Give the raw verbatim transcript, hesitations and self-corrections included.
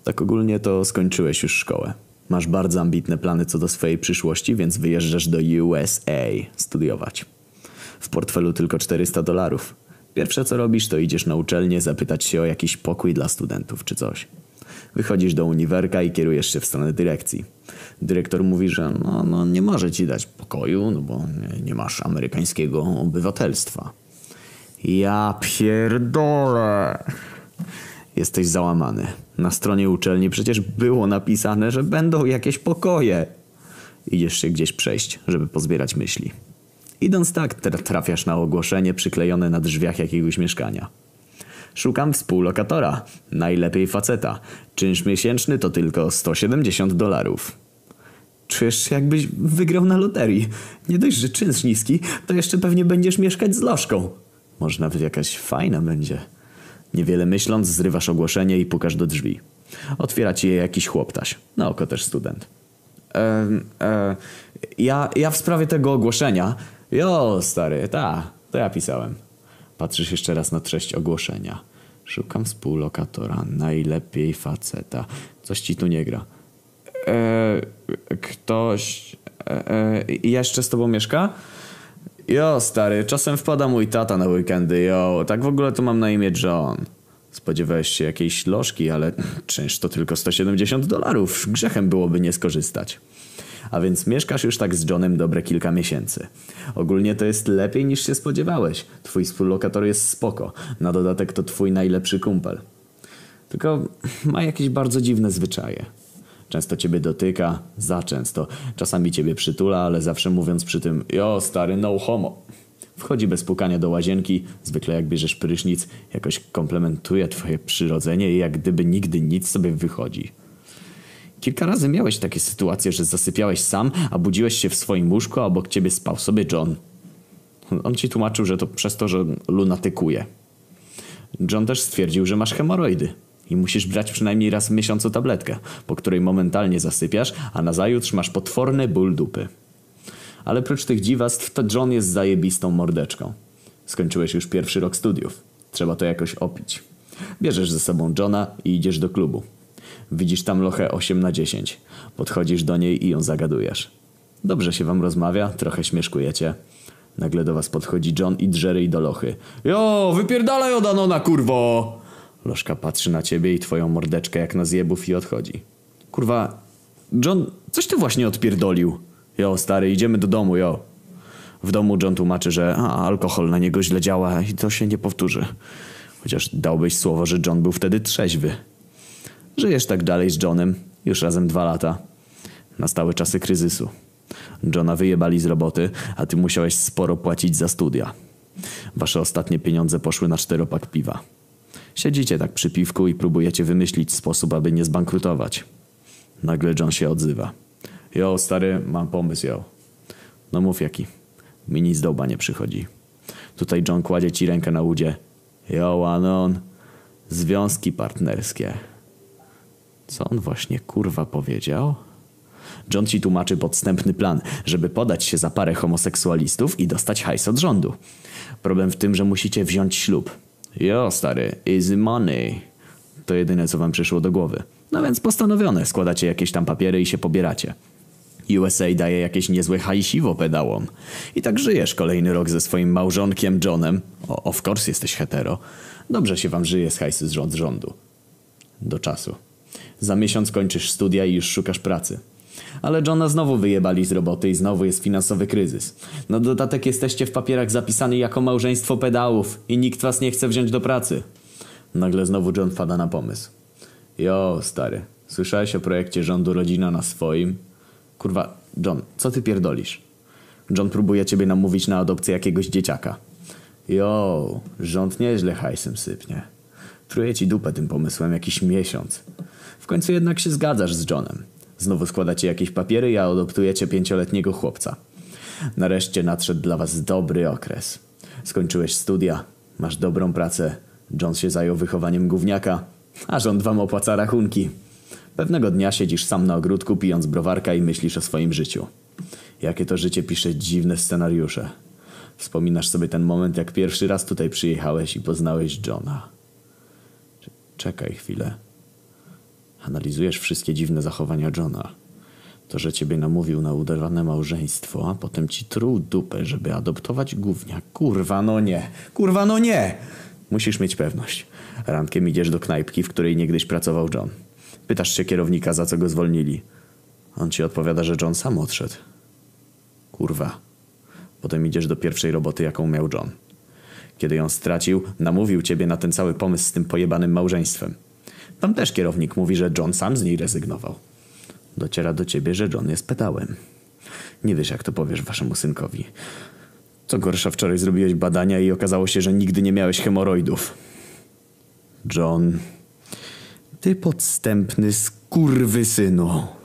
Tak ogólnie to skończyłeś już szkołę. Masz bardzo ambitne plany co do swojej przyszłości, więc wyjeżdżasz do U S A studiować. W portfelu tylko czterysta dolarów. Pierwsze co robisz, to idziesz na uczelnię zapytać się o jakiś pokój dla studentów czy coś. Wychodzisz do uniwerka i kierujesz się w stronę dyrekcji. Dyrektor mówi, że no, no nie może ci dać pokoju, no bo nie, nie masz amerykańskiego obywatelstwa. Ja pierdolę. Jesteś załamany. Na stronie uczelni przecież było napisane, że będą jakieś pokoje. Idziesz się gdzieś przejść, żeby pozbierać myśli. Idąc tak, trafiasz na ogłoszenie przyklejone na drzwiach jakiegoś mieszkania. Szukam współlokatora. Najlepiej faceta. Czynsz miesięczny to tylko sto siedemdziesiąt dolarów. Czujesz się jakbyś wygrał na loterii. Nie dość, że czynsz niski, to jeszcze pewnie będziesz mieszkać z lożką. Może nawet jakaś fajna będzie. Niewiele myśląc, zrywasz ogłoszenie i pukasz do drzwi. Otwiera ci je jakiś chłoptaś. Na oko też student. E, e, ja, ja w sprawie tego ogłoszenia... Jo, stary, ta, to ja pisałem. Patrzysz jeszcze raz na treść ogłoszenia. Szukam współlokatora, najlepiej faceta. Coś ci tu nie gra. E, ktoś e, e, jeszcze z tobą mieszka? Jo, stary, czasem wpada mój tata na weekendy, jo. Tak w ogóle to mam na imię John. Spodziewałeś się jakiejś lożki, ale czynsz to tylko sto siedemdziesiąt dolarów. Grzechem byłoby nie skorzystać. A więc mieszkasz już tak z Johnem dobre kilka miesięcy. Ogólnie to jest lepiej niż się spodziewałeś. Twój współlokator jest spoko. Na dodatek to twój najlepszy kumpel. Tylko ma jakieś bardzo dziwne zwyczaje. Często ciebie dotyka, za często. Czasami ciebie przytula, ale zawsze mówiąc przy tym jo stary, no homo. Wchodzi bez pukania do łazienki, zwykle jak bierzesz prysznic, jakoś komplementuje twoje przyrodzenie i jak gdyby nigdy nic sobie wychodzi. Kilka razy miałeś takie sytuacje, że zasypiałeś sam, a budziłeś się w swoim łóżku, a obok ciebie spał sobie John. On ci tłumaczył, że to przez to, że lunatykuje. John też stwierdził, że masz hemoroidy i musisz brać przynajmniej raz w miesiącu tabletkę, po której momentalnie zasypiasz, a nazajutrz masz potworny ból dupy. Ale prócz tych dziwactw, to John jest zajebistą mordeczką. Skończyłeś już pierwszy rok studiów. Trzeba to jakoś opić. Bierzesz ze sobą Johna i idziesz do klubu. Widzisz tam lochę osiem na dziesięć. Podchodzisz do niej i ją zagadujesz. Dobrze się wam rozmawia, trochę śmieszkujecie. Nagle do was podchodzi John i drze ryj do lochy. Jo, wypierdalaj od Anona, kurwo! Lożka patrzy na ciebie i twoją mordeczkę jak na zjebów i odchodzi. Kurwa, John, coś ty właśnie odpierdolił. Jo, stary, idziemy do domu, jo. W domu John tłumaczy, że a, alkohol na niego źle działa i to się nie powtórzy. Chociaż dałbyś słowo, że John był wtedy trzeźwy. Żyjesz tak dalej z Johnem, już razem dwa lata. Nastały czasy kryzysu. Johna wyjebali z roboty, a ty musiałeś sporo płacić za studia. Wasze ostatnie pieniądze poszły na czteropak piwa. Siedzicie tak przy piwku i próbujecie wymyślić sposób, aby nie zbankrutować. Nagle John się odzywa. Jo, stary, mam pomysł, jo. No mów jaki. Mi nic do łba nie przychodzi. Tutaj John kładzie ci rękę na udzie. Jo, Anon. Związki partnerskie. Co on właśnie kurwa powiedział? John ci tłumaczy podstępny plan, żeby podać się za parę homoseksualistów i dostać hajs od rządu. Problem w tym, że musicie wziąć ślub. Jo, stary, easy money. To jedyne, co wam przyszło do głowy. No więc postanowione, składacie jakieś tam papiery i się pobieracie. U S A daje jakieś niezłe hajsiwo pedałom. I tak żyjesz kolejny rok ze swoim małżonkiem Johnem. O, of course jesteś hetero. Dobrze się wam żyje z hajsy z rząd rządu. Do czasu. Za miesiąc kończysz studia i już szukasz pracy. Ale Johna znowu wyjebali z roboty i znowu jest finansowy kryzys. Na dodatek jesteście w papierach zapisani jako małżeństwo pedałów i nikt was nie chce wziąć do pracy. Nagle znowu John wpada na pomysł. Jo, stary, słyszałeś o projekcie rządu Rodzina na swoim? Kurwa, John, co ty pierdolisz? John próbuje ciebie namówić na adopcję jakiegoś dzieciaka. Jo, rząd nieźle hajsem sypnie. Truje ci dupę tym pomysłem jakiś miesiąc. W końcu jednak się zgadzasz z Johnem. Znowu składacie jakieś papiery i adoptujecie pięcioletniego chłopca. Nareszcie nadszedł dla was dobry okres. Skończyłeś studia, masz dobrą pracę. John się zajął wychowaniem gówniaka, a rząd wam opłaca rachunki. Pewnego dnia siedzisz sam na ogródku pijąc browarka i myślisz o swoim życiu. Jakie to życie pisze dziwne scenariusze. Wspominasz sobie ten moment, jak pierwszy raz tutaj przyjechałeś i poznałeś Johna. Czekaj chwilę. Analizujesz wszystkie dziwne zachowania Johna. To, że ciebie namówił na udawane małżeństwo, a potem ci truł dupę, żeby adoptować gównia. Kurwa, no nie. Kurwa, no nie. Musisz mieć pewność. Rankiem idziesz do knajpki, w której niegdyś pracował John. Pytasz się kierownika, za co go zwolnili. On ci odpowiada, że John sam odszedł. Kurwa. Potem idziesz do pierwszej roboty, jaką miał John. Kiedy ją stracił, namówił ciebie na ten cały pomysł z tym pojebanym małżeństwem. Tam też kierownik mówi, że John sam z niej rezygnował. Dociera do ciebie, że John jest pedałem. Nie wiesz, jak to powiesz waszemu synkowi. Co gorsza, wczoraj zrobiłeś badania i okazało się, że nigdy nie miałeś hemoroidów. John, ty podstępny skurwysynu.